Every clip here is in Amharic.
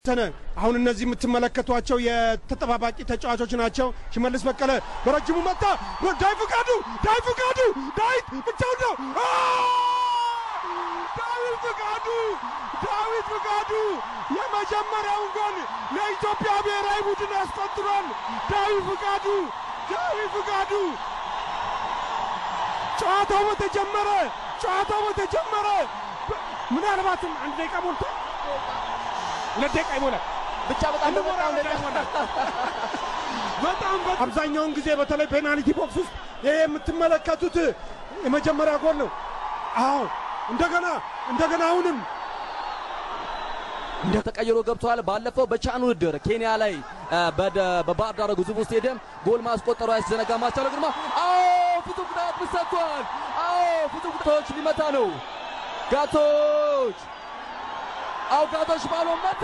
አሁን እነዚህ የምትመለከቷቸው የተጠባባቂ ተጫዋቾች ናቸው። ሽመልስ በቀለ በረጅሙ መጣ። ዳዊት ብቻውን ነው። ዳዊት ፍቃዱ የመጀመሪያውን ጎል ለኢትዮጵያ ብሔራዊ ቡድን አስቆጥሯል። ዳዊት ፍቃዱ ጨዋታው በተጀመረ ምናልባትም 1 ደቂቃ ሞልቶ 2 ደቂቃ ይሞላል ብቻ በጣም አብዛኛውን ጊዜ በተለይ ፔናልቲ ቦክስ ውስጥ ይሄ የምትመለከቱት የመጀመሪያ ጎል ነው። አዎ እንደገና አሁንም ተቀይሮ ገብቷል። ባለፈው በቻን ውድድር ኬንያ ላይ በባህር ዳር ግዙፍ ስቴዲየም ጎል ማስቆጠሩ አይዘነጋም። አስቻለው ግርማ ፍጹም ቅጣት ምት ሰጥቷል። ፍጹም ቅጣቶች ሊመታ ነው። ጋቶች ባሎ መታ።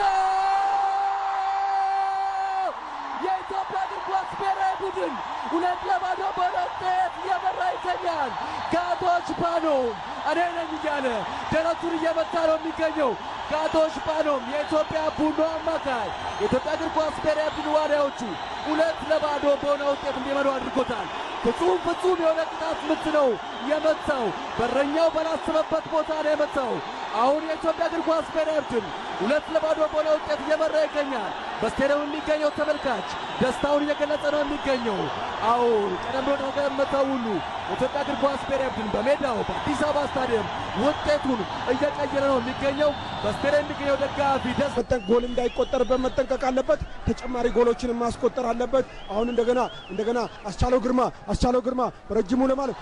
የኢትዮጵያ እግር ኳስ ብሔራዊ ቡድን 2-0 በሆነ ውጤት እየመራ ይገኛል። ጋቶች ባሎም እኔ ነኝ እያለ ደረቱን እየመታ ነው የሚገኘው። ጋቶች ባሎም የኢትዮጵያ ቡድኑ አማካይ የኢትዮጵያ እግር ኳስ ብሔራዊ ቡድን ዋሊያዎቹ 2-0 በሆነ ውጤት እንዲመሩ አድርጎታል። ፍጹም የሆነ ቅጣት ምት ነው የመታው። በረኛው ባላሰበበት ቦታ ነው የመታው። አሁን የኢትዮጵያ እግር ኳስ ብሔራዊ ቡድን 2-0 በሆነ ውጤት እየመራ ይገኛል። በስቴዲየሙ የሚገኘው ተመልካች ደስታውን እየገለጸ ነው የሚገኘው። አሁን ቀደም ብሎ እንደተገመተው ሁሉ የኢትዮጵያ እግር ኳስ ብሔራዊ ቡድን በሜዳው በአዲስ አበባ ስታዲየም ውጤቱን እየቀየረ ነው የሚገኘው። በስቴዲየም የሚገኘው ደጋፊ ጎል እንዳይቆጠርበት መጠንቀቅ አለበት። ተጨማሪ ጎሎችንም ማስቆጠር አለበት። አሁን እንደገና አስቻለው ግርማ በረጅሙ ለማለት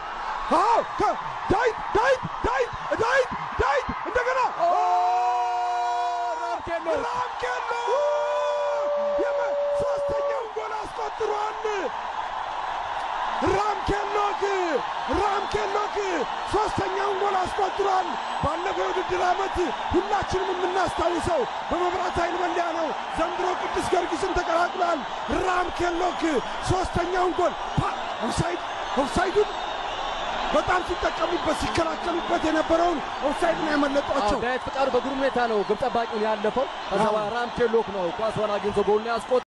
ዳዊት እንደገና ራምኬሎ ሶስተኛውን ጎል አስቆጥሯል። ራምኬሎክ ሶስተኛውን ጎል አስቆጥሯል። ባለፈው የውድድር ዓመት ሁላችንም የምናስታውሰው በመብራት ኃይል መለያ ነው። ዘንድሮ ቅዱስ ጊዮርጊስን ተቀላቅሏል። ራምኬሎክ ሶስተኛውን ጎል ኦፍሳይዱን በጣም ሲከላከሉበት የነበረውን ኦፍሳይድን ያመለጧቸው። ዳዊት ፍቃዱ በግሩም ሁኔታ ነው ግብ ጠባቂውን ያለፈው። ከዛ ራምኬሎክ ነው ኳሷን አግኝቶ ጎልን ያስቆጠረው።